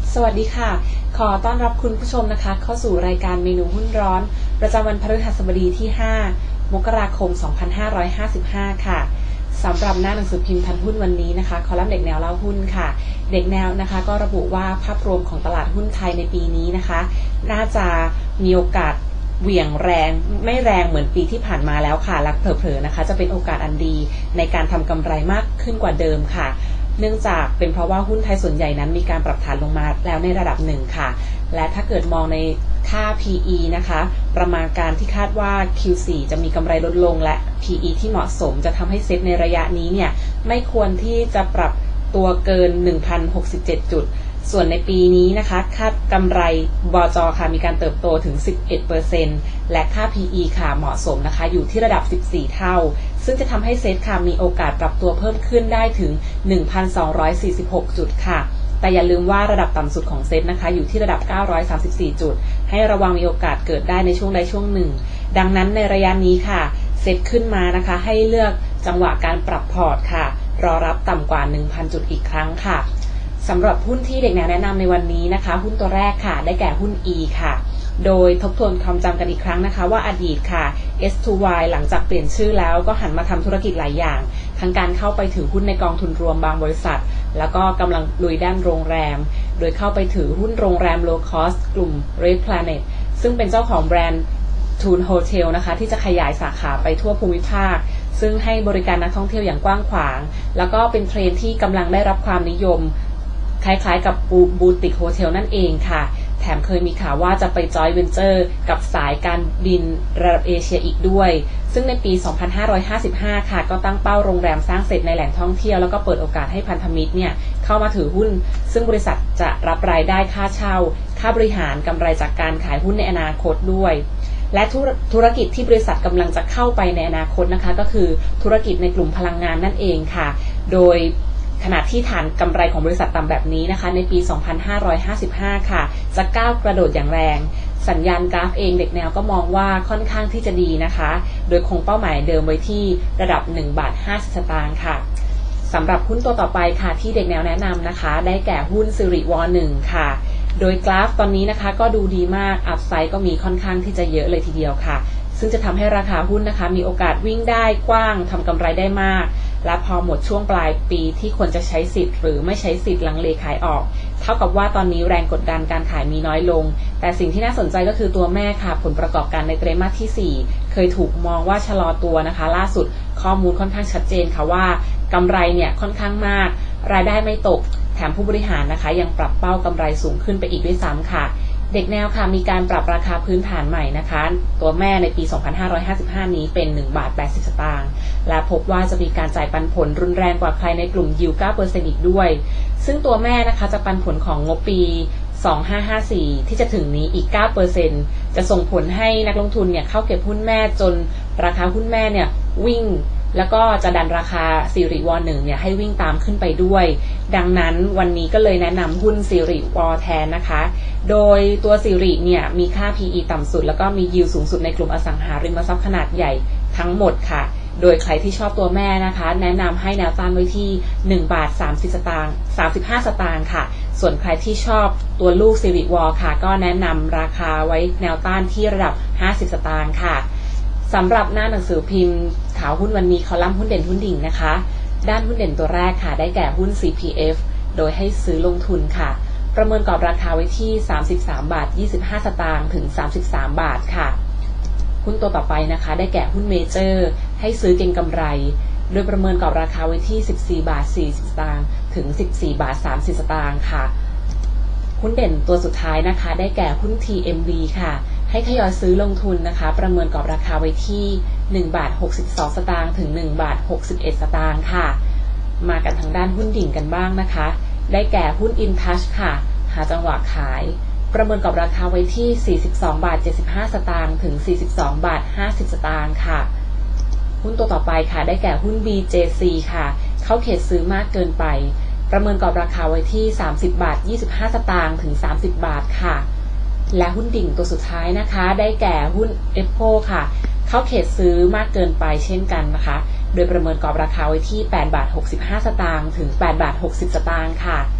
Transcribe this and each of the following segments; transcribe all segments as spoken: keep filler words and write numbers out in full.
สวัสดีค่ะขอต้อนรับคุณผู้ชมนะคะเข้าสู่รายการเมนูหุ้นร้อนประจำวันพฤหัสบดีที่ห้ามกราคมสองพันห้าร้อยห้าสิบห้าค่ะสำหรับหน้าหนังสือพิมพ์ทันหุ้นวันนี้นะคะคอลัมน์เด็กแนวเล่าหุ้นค่ะเด็กแนวนะคะก็ระบุว่าภาพรวมของตลาดหุ้นไทยในปีนี้นะคะน่าจะมีโอกาสเหวี่ยงแรงไม่แรงเหมือนปีที่ผ่านมาแล้วค่ะและเผลอๆนะคะจะเป็นโอกาสอันดีในการทำกำไรมากขึ้นกว่าเดิมค่ะเนื่องจากเป็นเพราะว่าหุ้นไทยส่วนใหญ่นั้นมีการปรับฐานลงมาแล้วในระดับหนึ่งค่ะและถ้าเกิดมองในค่า พี อี นะคะประมาณการที่คาดว่า คิว โฟร์ จะมีกำไรลดลงและ พี อี ที่เหมาะสมจะทำให้เซ็ตในระยะนี้เนี่ยไม่ควรที่จะปรับตัวเกิน หนึ่งพันหกสิบเจ็ด จุดส่วนในปีนี้นะคะคาดกำไรบจ.ค่ะมีการเติบโตถึง สิบเอ็ดเปอร์เซ็นต์ และค่า พี อี ค่ะเหมาะสมนะคะอยู่ที่ระดับสิบสี่เท่าซึ่งจะทำให้เซ็ตค่ะมีโอกาสปรับตัวเพิ่มขึ้นได้ถึง หนึ่งพันสองร้อยสี่สิบหก จุดค่ะแต่อย่าลืมว่าระดับต่ำสุดของเซ็ตนะคะอยู่ที่ระดับเก้าร้อยสามสิบสี่จุดให้ระวังมีโอกาสเกิดได้ในช่วงใดช่วงหนึ่งดังนั้นในระยะนี้ค่ะเซ็ตขึ้นมานะคะให้เลือกจังหวะการปรับพอร์ตค่ะรอรับต่ำกว่า หนึ่งพัน จุดอีกครั้งค่ะสำหรับหุ้นที่เด็กแนวแนะนำในวันนี้นะคะหุ้นตัวแรกค่ะได้แก่หุ้น E ค่ะโดยทบทวนความจำกันอีกครั้งนะคะว่าอดีตค่ะ เอส ทู วาย หลังจากเปลี่ยนชื่อแล้วก็หันมาทำธุรกิจหลายอย่างทั้งการเข้าไปถือหุ้นในกองทุนรวมบางบริษัทแล้วก็กำลังลุยด้านโรงแรมโดยเข้าไปถือหุ้นโรงแรม low cost กลุ่ม Red Planet ซึ่งเป็นเจ้าของแบรนด์ Tune Hotel นะคะที่จะขยายสาขาไปทั่วภูมิภาคซึ่งให้บริการนักท่องเที่ยวอย่างกว้างขวางแล้วก็เป็นเทรนด์ที่กำลังได้รับความนิยมคล้ายๆกับบูติกโฮเทลนั่นเองค่ะแถมเคยมีข่าวว่าจะไปจอยเวนเจอร์กับสายการบินระดับเอเชียอีกด้วยซึ่งในปี สองพันห้าร้อยห้าสิบห้า ค่ะก็ตั้งเป้าโรงแรมสร้างเสร็จในแหล่งท่องเที่ยวแล้วก็เปิดโอกาสให้พันธมิตรเนี่ยเข้ามาถือหุ้นซึ่งบริษัทจะรับรายได้ค่าเช่าค่าบริหารกำไรจากการขายหุ้นในอนาคตด้วยและธุรกิจที่บริษัทกำลังจะเข้าไปในอนาคตนะคะก็คือธุรกิจในกลุ่มพลังงานนั่นเองค่ะโดยขณะที่ฐานกำไรของบริษัทต่ำแบบนี้นะคะในปี สองพันห้าร้อยห้าสิบห้า ค่ะจะก้าวกระโดดอย่างแรงสัญญาณกราฟเองเด็กแนวก็มองว่าค่อนข้างที่จะดีนะคะโดยคงเป้าหมายเดิมไว้ที่ระดับหนึ่งบาทห้าสิบสตางค์ค่ะสำหรับหุ้นตัวต่อไปค่ะที่เด็กแนวแนะนำนะคะได้แก่หุ้นสิริวอหนึ่งค่ะโดยกราฟตอนนี้นะคะก็ดูดีมากอัพไซด์ก็มีค่อนข้างที่จะเยอะเลยทีเดียวค่ะซึ่งจะทำให้ราคาหุ้นนะคะมีโอกาสวิ่งได้กว้างทำกำไรได้มากและพอหมดช่วงปลายปีที่ควรจะใช้สิทธิ์หรือไม่ใช้สิทธิ์ลังเลขายออกเท่ากับว่าตอนนี้แรงกดดันการขายมีน้อยลงแต่สิ่งที่น่าสนใจก็คือตัวแม่ค่ะผลประกอบการในไตรมาสที่สี่เคยถูกมองว่าชะลอตัวนะคะล่าสุดข้อมูลค่อนข้างชัดเจนค่ะว่ากำไรเนี่ยค่อนข้างมากรายได้ไม่ตกแถมผู้บริหารนะคะยังปรับเป้ากำไรสูงขึ้นไปอีกด้วยซ้ำค่ะเด็กแนวค่ะมีการปรับราคาพื้นฐานใหม่นะคะตัวแม่ในปี สองพันห้าร้อยห้าสิบห้า นี้เป็น หนึ่งบาทแปดสิบสตางค์และพบว่าจะมีการจ่ายปันผลรุนแรงกว่าใครในกลุ่ม Yield เก้าเปอร์เซ็นต์ อีกด้วยซึ่งตัวแม่นะคะจะปันผลของงบปี สองพันห้าร้อยห้าสิบสี่ ที่จะถึงนี้อีก เก้าเปอร์เซ็นต์ จะส่งผลให้นักลงทุนเนี่ยเข้าเก็บหุ้นแม่จนราคาหุ้นแม่เนี่ยวิ่งแล้วก็จะดันราคาสิริวอหนึ่งเนี่ยให้วิ่งตามขึ้นไปด้วยดังนั้นวันนี้ก็เลยแนะนำหุ้นสิริวอแทนนะคะโดยตัวสิริเนี่ยมีค่า พี อี ต่ำสุดแล้วก็มียิวสูงสุดในกลุ่มอสังหาริมทรัพย์ขนาดใหญ่ทั้งหมดค่ะโดยใครที่ชอบตัวแม่นะคะแนะนำให้แนวต้านไว้ที่หนึ่งบาทสามสิบสตางค์สามสิบห้าสตางค์ค่ะส่วนใครที่ชอบตัวลูกสิริวอค่ะก็แนะนำราคาไว้แนวต้านที่ระดับห้าสิบสตางค์ค่ะสำหรับหน้าหนังสือพิมพ์ข่าวหุ้นวันนี้คอลัมน์หุ้นเด่นหุ้นดิ่งนะคะด้านหุ้นเด่นตัวแรกค่ะได้แก่หุ้น ซี พี เอฟ โดยให้ซื้อลงทุนค่ะประเมินกรอบราคาไว้ที่สามสิบสามบาทยี่สิบห้าสตางค์ถึงสามสิบสามบาทค่ะหุ้นตัวต่อไปนะคะได้แก่หุ้นเมเจอร์ให้ซื้อเก็งกำไรโดยประเมินกรอบราคาไว้ที่สิบสี่บาทสี่สิบสตางค์ถึงสิบสี่บาทสามสิบสตางค์ค่ะหุ้นเด่นตัวสุดท้ายนะคะได้แก่หุ้น ที เอ็ม บี ค่ะให้ทยอยซื้อลงทุนนะคะประเมินกรอบราคาไว้ที่หนึ่งบาทหกสิบสองสตางค์ถึงหนึ่งบาทหกสิบเอ็ดสตางค์ค่ะมากันทางด้านหุ้นดิ่งกันบ้างนะคะได้แก่หุ้น InTouch ค่ะหาจังหวะขายประเมินกรอบราคาไว้ที่สี่สิบสองบาทเจ็ดสิบห้าสตางค์ถึงสี่สิบสองบาทห้าสิบสตางค์ค่ะหุ้นตัวต่อไปค่ะได้แก่หุ้น บี เจ ซี ค่ะเข้าเขตซื้อมากเกินไปประเมินกรอบราคาไว้ที่สามสิบบาทยี่สิบห้าสตางค์ถึงสามสิบบาทค่ะและหุ้นดิ่งตัวสุดท้ายนะคะได้แก่หุ้น เอฟ โอ ค่ะเข้าเขตซื้อมากเกินไปเช่นกันนะคะโดยประเมินกรอบราคาไว้ที่แปดบาทหกสิบห้าสตางค์ถึงแปดบาทหกสิบสตางค์ค่ะ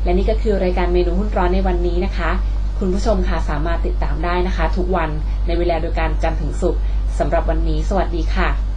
และนี่ก็คือรายการเมนูหุ้นร้อนในวันนี้นะคะคุณผู้ชมค่ะสามารถติดตามได้นะคะทุกวันในเวลาโดยการจันทร์ถึงศุกร์สำหรับวันนี้สวัสดีค่ะ